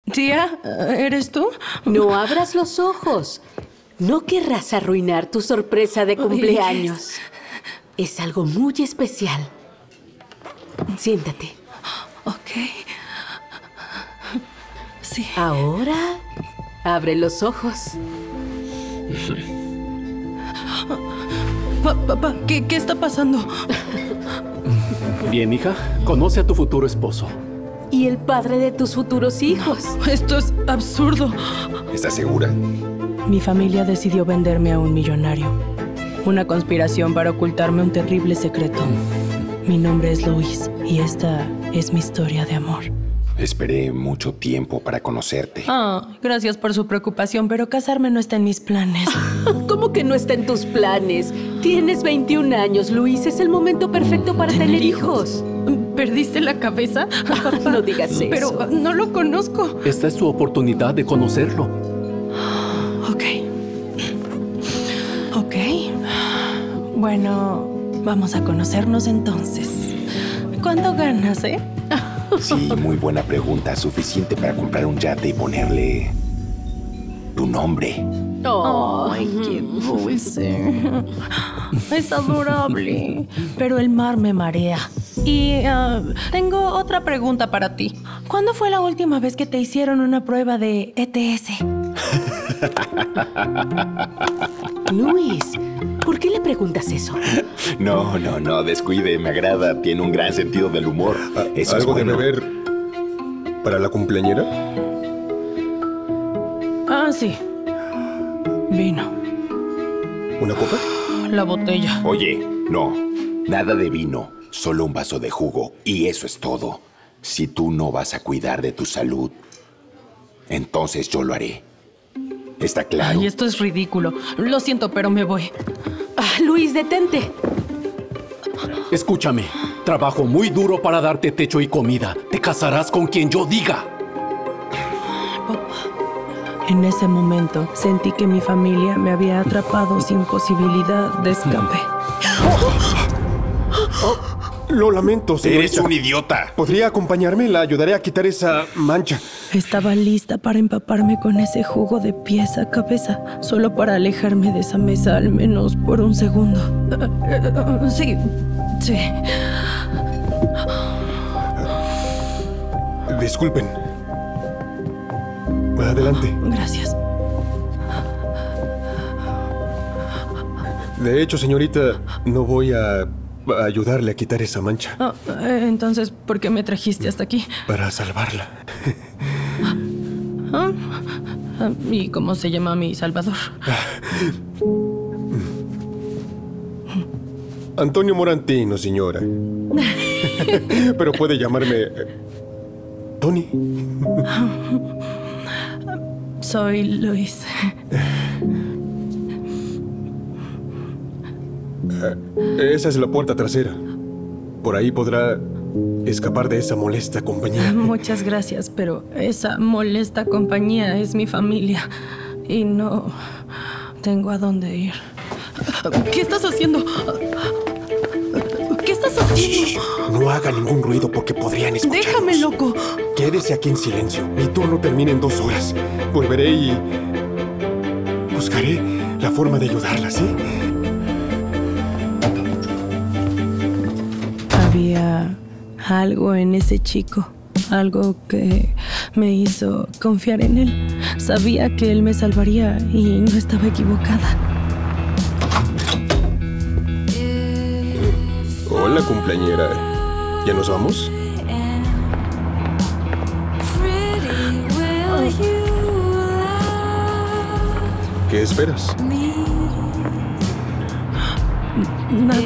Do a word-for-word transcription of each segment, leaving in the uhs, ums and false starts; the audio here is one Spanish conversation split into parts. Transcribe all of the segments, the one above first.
Tía, ¿eres tú? No abras los ojos. No querrás arruinar tu sorpresa de cumpleaños. Es algo muy especial. Siéntate. Ok. Sí. Ahora, abre los ojos. Papá, ¿qué, ¿qué está pasando? Bien, hija. Conoce a tu futuro esposo. Y el padre de tus futuros hijos. Esto es absurdo. ¿Estás segura? Mi familia decidió venderme a un millonario. Una conspiración para ocultarme un terrible secreto. Mi nombre es Luis y esta es mi historia de amor. Esperé mucho tiempo para conocerte. Ah, gracias por su preocupación, pero casarme no está en mis planes. ¿Cómo que no está en tus planes? Tienes veintiún años, Luis. Es el momento perfecto para tener, tener hijos. hijos. ¿Perdiste la cabeza? No digas eso. Pero no lo conozco. Esta es tu oportunidad de conocerlo. Ok. Ok. Bueno, vamos a conocernos entonces. ¿Cuánto ganas, eh? Sí, muy buena pregunta. Suficiente para comprar un yate y ponerle tu nombre. Oh, ¡ay, qué dulce! Es adorable. Pero el mar me marea. Y uh, tengo otra pregunta para ti. ¿Cuándo fue la última vez que te hicieron una prueba de E T S? Luis, ¿por qué le preguntas eso? No, no, no, descuide, me agrada. Tiene un gran sentido del humor. Eso ¿Algo es bueno. de beber para la cumpleañera? Ah, sí. Vino. ¿Una copa? La botella. Oye, no, nada de vino. Solo un vaso de jugo. Y eso es todo. Si tú no vas a cuidar de tu salud, entonces yo lo haré. ¿Está claro? Ay, esto es ridículo. Lo siento, pero me voy. Ah, Luis, detente. Escúchame. Trabajo muy duro para darte techo y comida. Te casarás con quien yo diga. En ese momento, sentí que mi familia me había atrapado sin posibilidad de escape. Oh, lo lamento, señorita. Eres un idiota. ¿Podría acompañarme? La ayudaré a quitar esa mancha. Estaba lista para empaparme con ese jugo de pies a cabeza, solo para alejarme de esa mesa al menos por un segundo. Uh, uh, uh, sí, sí. Disculpen. Adelante. Gracias. De hecho, señorita, no voy a ayudarle a quitar esa mancha. Oh, entonces, ¿por qué me trajiste hasta aquí? Para salvarla. ¿Ah? ¿Y cómo se llama mi salvador? Antonio Morantino, señora. Pero puede llamarme Tony. Soy Luis. Esa es la puerta trasera. Por ahí podrá escapar de esa molesta compañía. Muchas gracias, pero esa molesta compañía es mi familia. Y no tengo a dónde ir. ¿Qué estás haciendo? ¿Qué estás haciendo? No haga ningún ruido porque podrían escucharnos. ¡Déjame, loco! Quédese aquí en silencio. Mi turno termina en dos horas. Volveré y buscaré la forma de ayudarla, ¿sí? Había algo en ese chico, algo que me hizo confiar en él. Sabía que él me salvaría y no estaba equivocada. Hola, cumpleañera. ¿Ya nos vamos? ¿Qué esperas? Nada.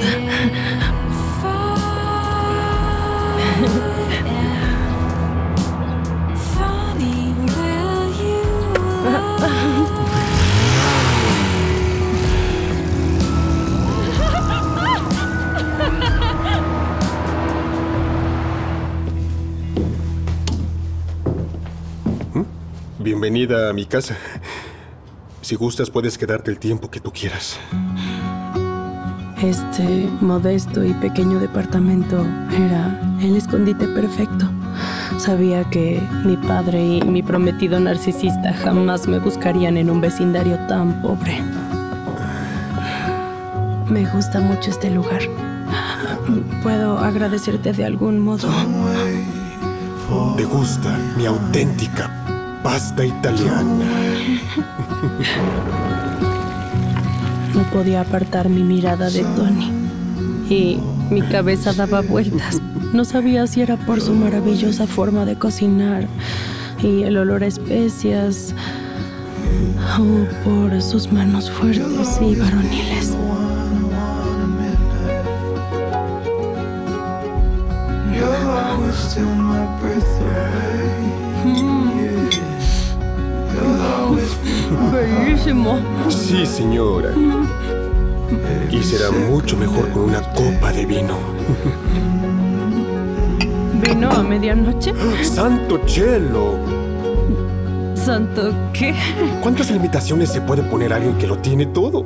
Bienvenida a mi casa. Si gustas, puedes quedarte el tiempo que tú quieras. Este modesto y pequeño departamento era el escondite perfecto. Sabía que mi padre y mi prometido narcisista jamás me buscarían en un vecindario tan pobre. Me gusta mucho este lugar. ¿Puedo agradecerte de algún modo? ¿Te gusta mi auténtica pasta italiana? No podía apartar mi mirada de Tony y mi cabeza daba vueltas. No sabía si era por su maravillosa forma de cocinar y el olor a especias o por sus manos fuertes y varoniles. Bellísimo. Sí, señora. Y será mucho mejor con una copa de vino. ¿Vino a medianoche? ¡Santo cielo! ¿Santo qué? ¿Cuántas limitaciones se puede poner a alguien que lo tiene todo?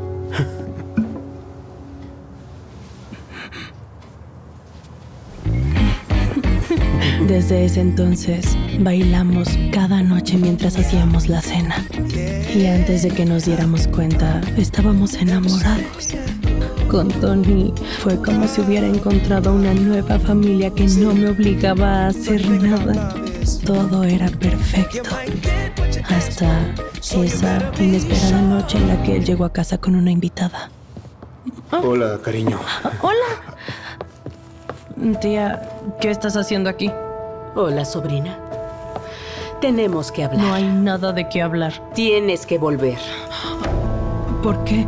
Desde ese entonces, bailamos cada noche mientras hacíamos la cena. Y antes de que nos diéramos cuenta, estábamos enamorados. Con Tony fue como si hubiera encontrado una nueva familia que no me obligaba a hacer nada. Todo era perfecto. Hasta esa inesperada noche en la que él llegó a casa con una invitada. Hola, cariño. Hola. Tía, ¿qué estás haciendo aquí? Hola, sobrina. Tenemos que hablar. No hay nada de qué hablar. Tienes que volver. ¿Por qué?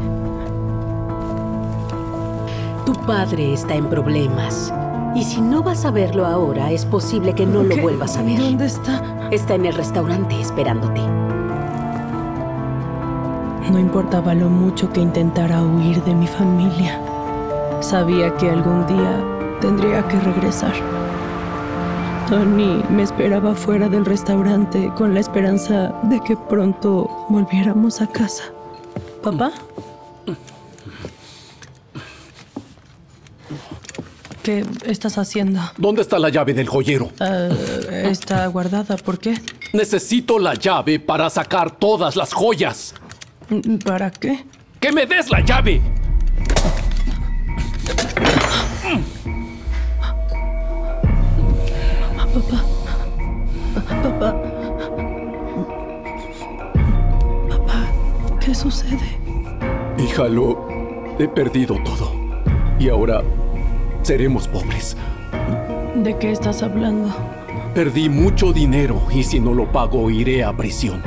Tu padre está en problemas. Y si no vas a verlo ahora, es posible que no lo ¿Qué? vuelvas a ver. ¿Dónde está? Está en el restaurante esperándote. No importaba lo mucho que intentara huir de mi familia. Sabía que algún día tendría que regresar. Tony me esperaba fuera del restaurante con la esperanza de que pronto volviéramos a casa. ¿Papá? ¿Qué estás haciendo? ¿Dónde está la llave del joyero? Uh, está guardada. ¿Por qué? Necesito la llave para sacar todas las joyas. ¿Para qué? ¡Que me des la llave! Papá. Papá. Papá, ¿qué sucede? Hija, lo he perdido todo. Y ahora seremos pobres. ¿De qué estás hablando? Perdí mucho dinero y si no lo pago iré a prisión.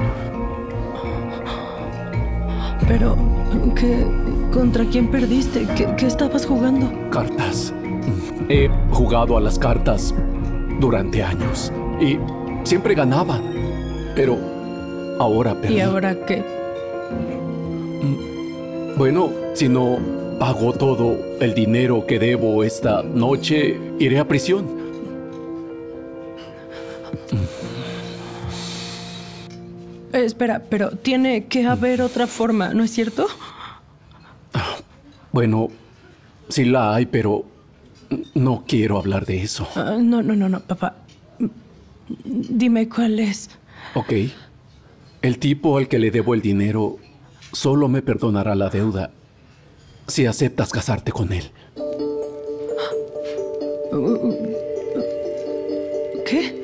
Pero, ¿qué, ¿contra quién perdiste? ¿Qué, ¿Qué estabas jugando? Cartas. He jugado a las cartas durante años y siempre ganaba. Pero ahora perdí. ¿Y ahora qué? Bueno, si no pago todo el dinero que debo esta noche, iré a prisión. Eh, espera, pero tiene que haber otra forma, ¿no es cierto? Bueno, sí la hay, pero no quiero hablar de eso. Uh, no, no, no, no, papá. Dime cuál es. Ok. El tipo al que le debo el dinero solo me perdonará la deuda si aceptas casarte con él. ¿Qué?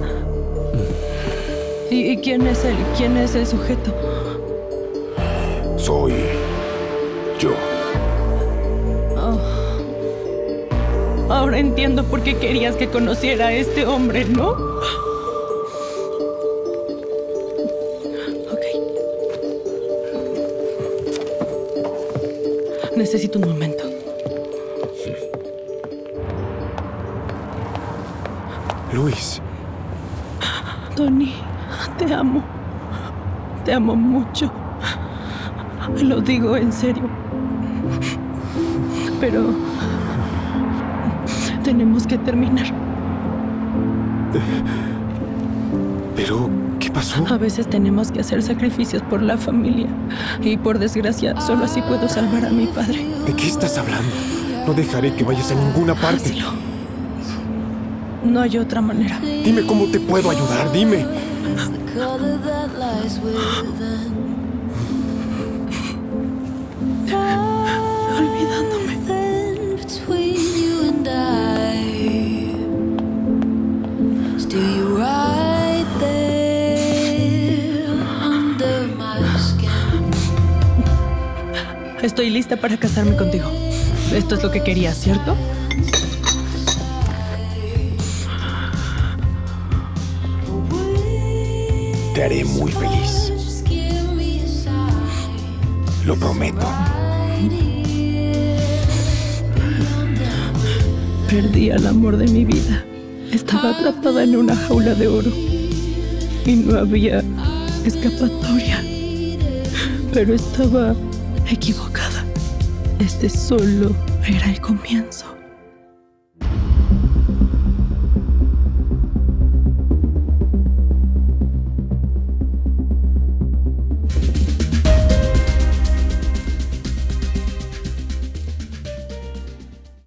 ¿Y, y quién es él? ¿Quién es el sujeto? Soy yo. Oh. Ahora entiendo por qué querías que conociera a este hombre, ¿no? Ok. Necesito un momento. Luis. Tony, te amo. Te amo mucho. Lo digo en serio. Pero tenemos que terminar. ¿Pero qué pasó? A veces tenemos que hacer sacrificios por la familia. Y por desgracia, solo así puedo salvar a mi padre. ¿De qué estás hablando? No dejaré que vayas a ninguna parte. Hazlo. No hay otra manera. Dime cómo te puedo ayudar, dime. Olvidándome. Estoy lista para casarme contigo. Esto es lo que querías, ¿cierto? Te haré muy feliz. Lo prometo. Perdí al amor de mi vida. Estaba atrapada en una jaula de oro y no había escapatoria. Pero estaba equivocada. Este solo era el comienzo.